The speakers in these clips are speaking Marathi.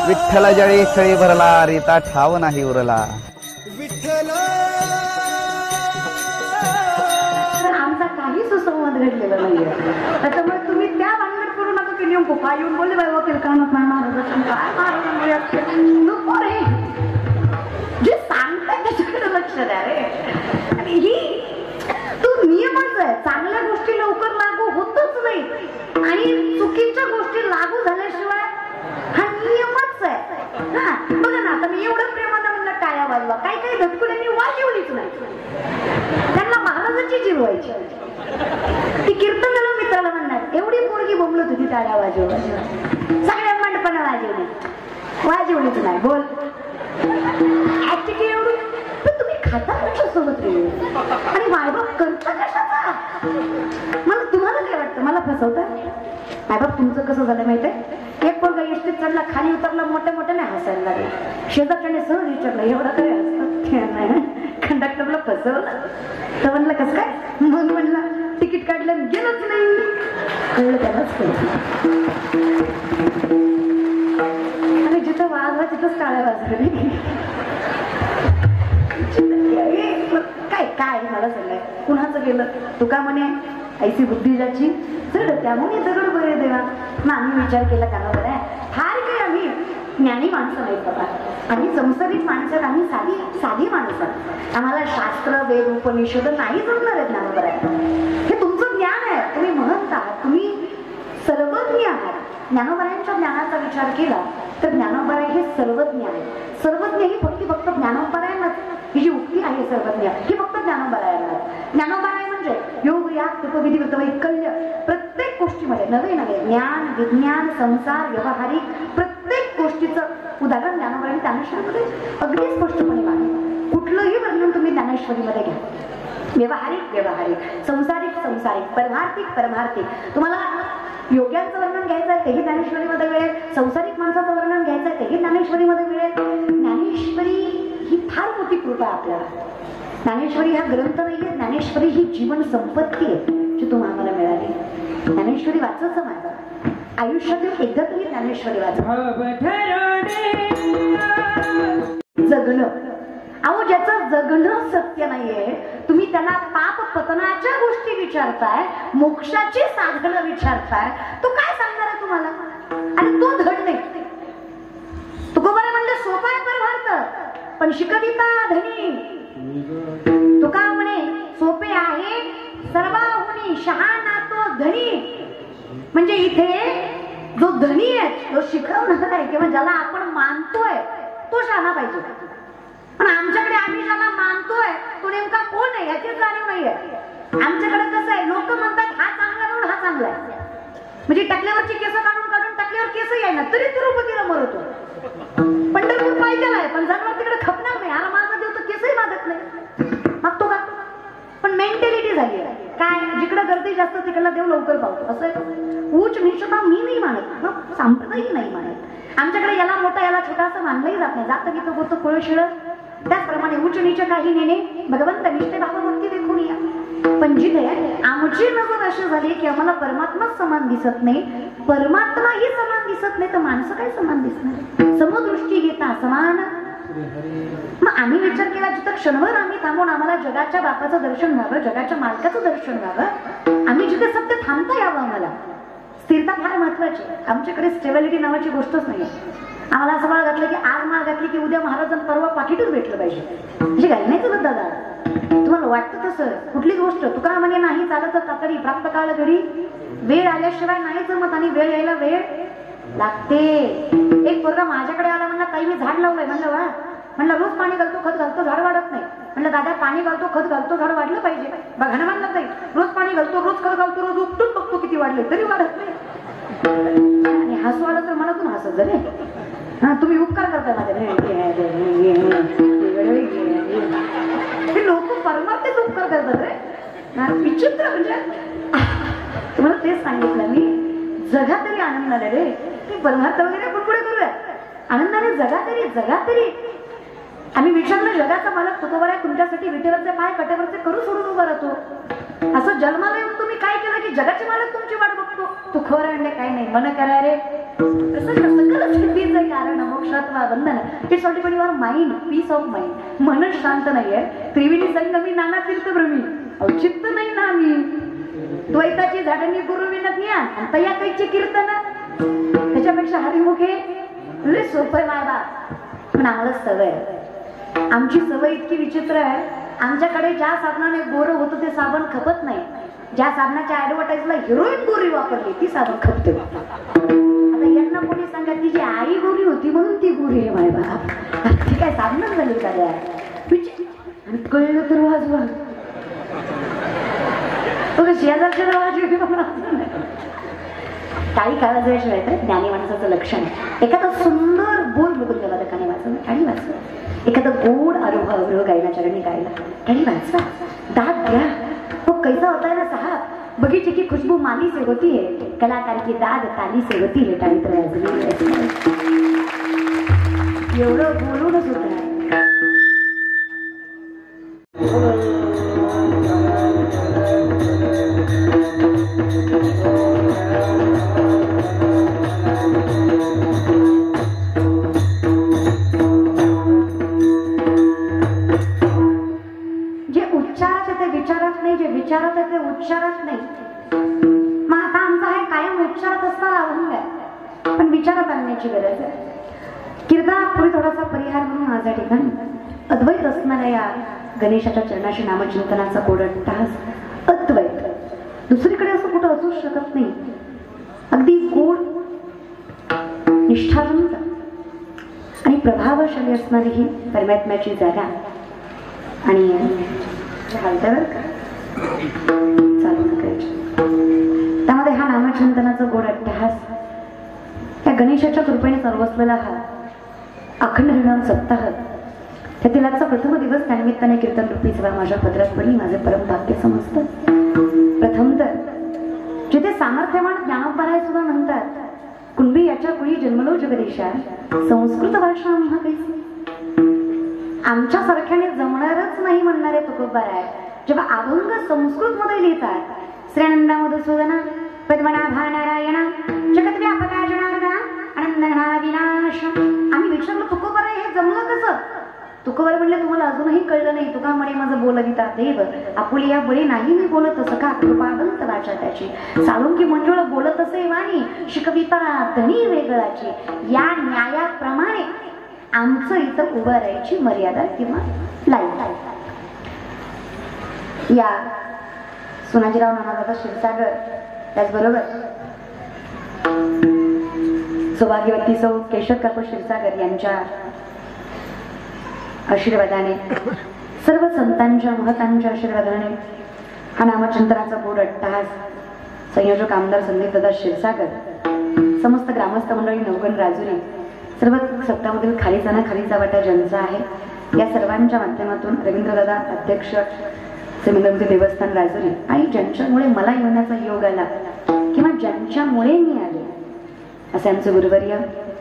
विठ्ठल जळी खळी भरला रीता ठाव नाही उरला. विठ्ठल आमचा काही सुसंवाद घडलेला नाहीये. त्याच्यामुळे तुम्ही त्या भानगड करू नका की नेऊन कुपा येऊन बोलले बाई वकील कानात नाही महाराज काय महाराज नको रे. जे सांगताय त्याच्याकडे लक्ष द्या रे. आणि ही तो नियमच आहे. चांगल्या गोष्टी लवकर लागू होतच नाही आणि चुकीच्या गोष्टी लागू झाल्याशिवाय हा नियमच आहे. हा बघा ना, आता मी एवढं प्रेमानं म्हणलं टाळ्या वाजवा, काही काही धटकुल्यांनी वाजवलीच नाही. त्यांना महाराजाची जिरवायची. ती कीर्तनाला मित्राला म्हणणार एवढी पोरगी बोंबलत होती टाळ्या वाजव, सगळ्या मंडपानं वाजवलीच नाही. बोल ऍक्टिव्ह एवढी पण तुम्ही खाता कशा सोबत रे आणि मायबाप करता कशाचा. मला तुम्हाला काय वाटतं मला फसवता. मायबाप तुमचं कसं झालं माहितीये, एक पोरगा एसटीत चढला, खाली उतरला, मोठ्या मोठ्याने हसायला लागले. शेजारच्याने सहज विचारलं एवढा तरी हसतात. कंडक्टरला फसवलं तर म्हणलं कसं काय. मग म्हणला तिकीट काढलं गेलंच नाही. कळलं त्यालाच आणि जिथं वाजवा तिथंच टाळ्या वाजवले. काय काय मला सांगाय कुणाचं गेलं. तुका म्हणे ऐसी बुद्धी ज्याची चढ त्यामुळे दगड बरे देवा. मग आम्ही विचार केला का बरं आहे फार काही आम्ही ज्ञानी माणसं नाही बाबा. आम्ही संसारिक माणसं, आम्ही साधी माणसं. आम्हाला शास्त्र वेद उपनिषद नाही जमणार आहे ज्ञानोबा. हे तुमचं ज्ञान आहे, तुम्ही महंत आहात, तुम्ही सर्वज्ञ आहात. ज्ञानोबायांच्या ज्ञानाचा विचार केला तर ज्ञानोबा हे सर्वज्ञ आहे. सर्वज्ञ ही फक्त ज्ञानोबायांनाच ही जी उक्ती आहे सर्वज्ञ ही फक्त ज्ञानोबायांना. ज्ञानोबाय म्हणजे योग याग तपविधी वैकल्य प्रत्येक गोष्टीमध्ये नवे नवे ज्ञान विज्ञान संसार व्यावहारिक प्रत्येक गोष्टीचं उदाहरण ज्ञानोबाई ज्ञानेश्वरीमध्ये अगदी स्पष्टपणे मांडलं. कुठलंही वर्णन तुम्ही ज्ञानेश्वरीमध्ये घ्या. व्यावहारिक संसारिक परमार्थिक तुम्हाला योग्यांचं वर्णन घ्यायचं आहे तेही ज्ञानेश्वरीमध्ये मिळेल. संसारिक माणसाचं वर्णन घ्यायचं आहे तेही ज्ञानेश्वरीमध्ये मिळेल. ज्ञानेश्वरी ही फार मोठी कृपा आपल्याला. ज्ञानेश्वरी हा ग्रंथ नाहीये, ज्ञानेश्वरी ही जीवन संपत्ती आहे जी तुम्हाला मिळाली. ज्ञानेश्वरी वाचायचं माझं आयुष्यातील एकदा तरी ज्ञानेश्वरी वाचा. जगणं अहो ज्याचं जगणं सत्य नाहीये तुम्ही त्याला पाप पतनाच्या गोष्टी विचारताय, मोक्षाची साधनं विचारताय, तो काय सांगणार आहे तुम्हाला. आणि तो धड नाही. तुकोबाने म्हणलं सोपा आहे परमार्थ पण शिकविता धनी. तुका म्हणे सोपे आहे सर्वाहुनी शहाणा तो धनी. म्हणजे इथे जो धनी आहे जो शिकवणार आहे किंवा ज्याला आपण मानतोय तो शहाणा पाहिजे. पण आमच्याकडे आम्ही ज्याला मानतोय तो नेमका कोण आहे याची जाणीव नाहीये. आमच्याकडे कसं आहे लोक म्हणतात हा चांगला म्हणून हा चांगला आहे. म्हणजे टाकल्यावरची केस काढून टाकल्यावर केसही आहे ना तरी तिरुपतीला मरतो. पंढरपूर पाहिजे आहे पण जनावर तिकडे खपणार नाही. अरे माझा देव तर केसही मागत नाही, मागतो का. पण मेंटॅलिटी झाली आहे काय जिकडे गर्दी जास्त तिकडला देव लवकर पावतो असं. उच्च नीचता मी नाही मानत, सांप्रदायिक नाही मानत. आमच्याकडे याला मोठा याला छोटा असं मानलंही जात नाही. जातं की तो गोष्ट कोळ शिळ. त्याचप्रमाणे उच्च नीच काही नेणे भगवंत निष्ठे भावभक्ती देखून या. पण जिथे आमची नजर अशी झाली की आम्हाला परमात्माच समान दिसत नाही, परमात्माही समान दिसत नाही तर माणसं काय समान दिसणार. समदृष्टी घेता समान. मग आम्ही विचार केला जिथं क्षणभर आम्ही थांबून आम्हाला जगाच्या बापाचं दर्शन व्हावं, जगाच्या मालकाचं दर्शन व्हावं, आम्ही जिथे सत्य थांबता यावं. आम्हाला स्थिरता फार महत्वाची. आमच्याकडे स्टेबिलिटी नावाची गोष्टच नाही. आम्हाला असं माळ घातलं की आज माळ घातली की उद्या महाराजांना परवा पाकिटच भेटलं पाहिजे. म्हणजे काही नाही करत दादा. तुम्हाला वाटतं तसं कुठली गोष्ट तुका म्हणे नाही चालत तातडी प्राप्त काळ घडी. वेळ आल्याशिवाय नाही जमत आणि वेळ यायला वेळ लागते. एक पोरगा माझ्याकडे आला म्हणला ताई मी झाड लावलंय. म्हणलं वा. म्हणलं रोज पाणी घालतो खत घालतो झाड वाढत नाही. म्हणलं दादा पाणी घालतो खत घालतो झाड वाढलं पाहिजे. बघा ना म्हणलं ताई रोज पाणी घालतो रोज खत घालतो रोज उपटून बघतो किती वाढले तरी वाढत नाही. आणि हसू आलं तर मनातून हसत झाले. हा तुम्ही उपकार करता माझ्या. लोक परमार्थेच उपकार करतात रे. विचित्र म्हणजे तुम्हाला तेच सांगितलं मी. जगा तरी आनंदाने रे. ते परमार्थ वगैरे आपण पुढे करूया. आनंदाने जगा तरी. आम्ही विचारलं जगाचा मालक तुकोबर आहे तुमच्यासाठी विटेवरचे पाय कटेवरचे करू सोडून उभा राहतो. असं जन्माला येऊन तुम्ही काय केलं की जगाचे मालक तुमची वाट बघतो. तुकोबर म्हणजे काही नाही मन करा रे. सकल सिद्धीचं कारण सेवा वंदन it's all depend your mind, peace of mind. मनच शांत नाहीये. त्रिवेणी संगमी नाना तीर्थभ्रमी औचित्य नाही ना. मी द्वैताची झाडांनी गुरुविनत ज्ञान आणि तया कैची कीर्तन. त्याच्यापेक्षा हरिमुखे लय सोपं मायबा. पण आम्हाला सवय, आमची सवय इतकी विचित्र आहे. आमच्याकडे ज्या साबणाने गोरं होतं ते साबण खपत नाही. ज्या साबणाच्या ऍडव्हर्टाईजला हिरोईन गोरी वापरली ती साबण खपते. आता यांना कोणी सांगा तिची आई गोरी होती म्हणून ती गोरी आहे मायबा. ती काय साबणच झाली का द्या. आणि कळलं तर वाजवा शेजारच्या काही काळाशिवाय तर ज्ञानी माणसाचं लक्षण आहे. एखादा सुंदर बोल बघून गेला तर काने वाचवलं, टाळी वाचवा. एखादा गोड अवरोह गायला चरणी गायला टाळी वाचवा. दाद द्या. तो कैसा होता है ना साहब, बगीचे की खुशबू माली से होती है, कलाकार की दाद ताली से होती है. टाळी तर एवढं बोलूनच होत आहे. विचारत आहे ते उच्चारत नाही. मग आता आमचा आहे कायम उच्चारत असताना अभंग आहे, पण विचारात आणण्याची गरज आहे. कीर्तनापूर्वी थोडासा परिहार म्हणून माझ्या ठिकाणी अद्वैत असणाऱ्या या गणेशाच्या चरणाशी नामचिंतनाचा कोडट्टास. अद्वैत दुसरीकडे असं कुठं असूच शकत नाही. अगदी गोड, निष्ठावंत आणि प्रभावशाली असणारी ही परमात्म्याची जागा. आणि घालत्यावर चालू त्यामध्ये हा नामचिंतनाचा गोड अट्टहास, या गणेशाच्या कृपेने सर्वस्वला हा अखंड हरिनाम सप्ताह, त्यातील आजचा प्रथम दिवस त्यानिमित्ताने कीर्तन रूपी सेवा माझ्या पदरात पडली. माझे परम भाग्य समजतं. प्रथम तर जिथे सामर्थ्यवान ज्ञानोबराय सुद्धा म्हणतात, कुणबी याच्या कुळी जन्मलो जगदीशा, संस्कृत भाषा आम्हा कैसी. आमच्या सारख्याने जमणारच नाही म्हणणारे तुकोबाराय जेव्हा अभंग संस्कृत मध्ये लिहितात, श्रीनंदा मधुसूदना पद्मनाभा नारायणा जगत व्यापका जनार्दना आनंदना विनाश. आम्ही विचारलं तुकोबाराय हे जमलं कसं. तुकोबाराय म्हणले तुम्हाला अजूनही कळलं नाही. तुका म्हणे माझं बोलविता देव आपुली या बळी नाही मी बोलत असं का. कृपादंत वाचा त्याची साळुंकी मंजुळ बोलत असे वाणी शिकविता धनी वेगळाची. या न्यायाप्रमाणे आमचं इथं उभं राहायची मर्यादा किंवा लाईन. या सोनाजीराव नानादादा क्षीरसागर, त्याचबरोबर सौभाग्यवती सौ केशव काकू क्षीरसागर यांच्या आशीर्वादाने, सर्व संतांच्या महतांच्या आशीर्वादाने हा नामचिंतनाचा गोड अट्टहास संयोजक आमदार संदीपदादा क्षीरसागर, समस्त ग्रामस्थ मंडळी, नवगण राजुरी, सर्व सत्तामधील खालीचा खालीचा वाटा ज्यांचा आहे, या सर्वांच्या माध्यमातून रवींद्रदादा अध्यक्ष श्रीमंतमूर्ती देवस्थान राजुरी, आणि ज्यांच्यामुळे मला येण्याचा योग आला किंवा ज्यांच्यामुळे मी आले असे आमचे गुरुवर्य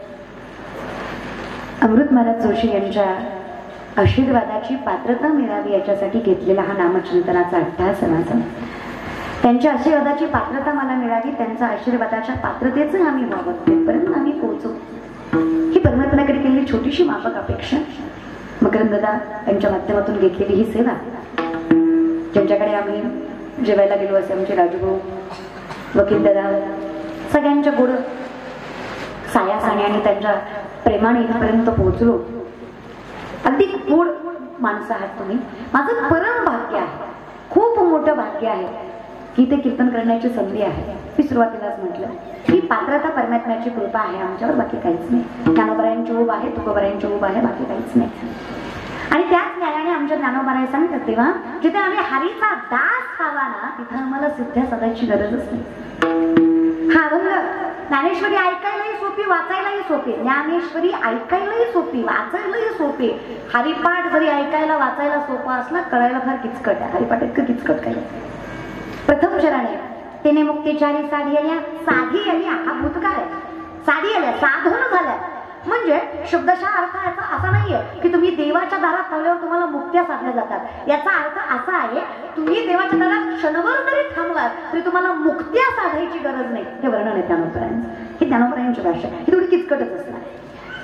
अमृत महाराज जोशी यांच्या आशीर्वादाची पात्रता मिळावी याच्यासाठी घेतलेला हा नामचिंतनाचा अट्टहास माझा. त्यांच्या आशीर्वादाची पात्रता मला मिळावी, त्यांच्या आशीर्वादाच्या पात्रतेचं आम्ही व्हावं, तिथपर्यंत आम्ही पोहोचू ही परमात्म्याकडे केलेली छोटीशी माफक अपेक्षा. मकरंददा यांच्या माध्यमातून घेतलेली ही सेवा, ज्यांच्याकडे आम्ही जेवायला गेलो असे आमचे राजूभाऊ, वकील दादा, सगळ्यांच्या गोड सायासाने आणि त्यांच्या प्रेमाने इथपर्यंत पोहोचलो. अगदी गोड माणसं आहात तुम्ही. माझं परम भाग्य आहे, खूप मोठं भाग्य आहे की ते कीर्तन करण्याची संधी आहे. मी सुरुवातीलाच म्हटलं ही पात्रता परमात्म्याची कृपा आहे आमच्यावर, बाकी काहीच नाही. ज्ञानोबरायांची उभ आहे, तुकोबरायांची उभ आहे, बाकी काहीच नाही. आणि त्याच न्यायाने आमच्या ज्ञानोबराय सांगतात तेव्हा जिथे आम्ही हरीचा दास व्हावा ना तिथे आम्हाला सिद्ध्या साधायची गरजच नाही. हा अभंग ज्ञानेश्वरी ऐकायलाही सोपी, वाचायलाही सोपी. ज्ञानेश्वरी ऐकायलाही सोपी, वाचायलाही सोपी. हरिपाठ जरी ऐकायला वाचायला सोपा असला, कळायला फार किचकट आहे. हरिपाठ इतकं किचकट काय. प्रथम चरणे तिने मुक्तीचारी साधी आल्या. साधी आली हा भूतकाळ आहे. साधी आल्या, साधून झाल्या. म्हणजे शब्दशः अर्थ याचा असा नाहीये की तुम्ही देवाच्या दारात थांबल्यावर तुम्हाला मुक्त्या साधल्या जातात. याचा अर्थ असा आहे तुम्ही देवाच्या दारात क्षणभर जरी थांबलात तरी तुम्हाला मुक्त्या साधायची गरज नाही. हे वर्णन आहे ज्ञानोबरायांचं. ही ज्ञानोबरायांची भाषा ही थोडी किचकटच असणार.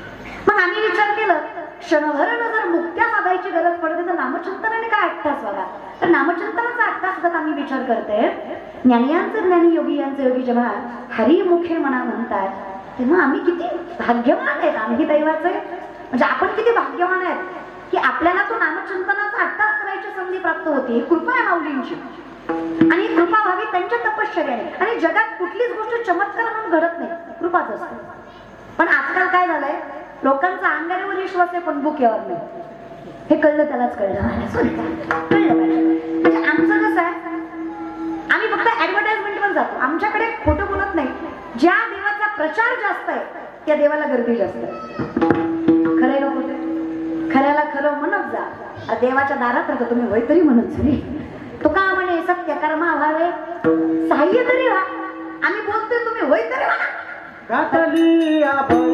मग आम्ही विचार केलं, क्षणभर जर मुक्त्या साधायची गरज पडते तर नामचिंतनाने काय 8 तास बघा. तर नामचिंतनाचा 8 तास सतत आम्ही विचार करते. ज्ञानियांचे ज्ञानी, योगी यांचे योगी जेव्हा हरिमुखे म्हणा म्हणतात, तेव्हा आम्ही किती भाग्यवान आहेत. आम्ही दैवाचे म्हणजे आपण किती भाग्यवान आहेत की आपल्याला तो नामचिंतनाचा 8 तास करायची संधी प्राप्त होती. कृपा आहे माऊलींची, आणि कृपा व्हावी त्यांच्या तपश्चर्याने. आणि जगात कुठलीच गोष्ट चमत्कार म्हणून घडत नाही, कृपाच असते. पण आजकाल काय झालंय, लोकांचा अंगावर विश्वास आहे पण बुक्यावर नाही. हे कळलं त्यालाच कळलं कळलं म्हणजे आमचं कसं आहे, आम्ही फक्त ऍडव्हर्टाइजमेंटवर जातो. आमच्याकडे खोटं बोलत नाही. ज्या देवाचा प्रचार जास्त आहे त्या देवाला गर्दी जास्त आहे. खरंय का खोटं? खऱ्याला खरं म्हणत जा. देवाच्या दारात राहतो तुम्ही होय तरी म्हणत झाली. तो का म्हणे सत्य कर्मा व्हावे सहाय्य तरी व्हा. आम्ही बोलतोय तुम्ही होय तरी म्हणा.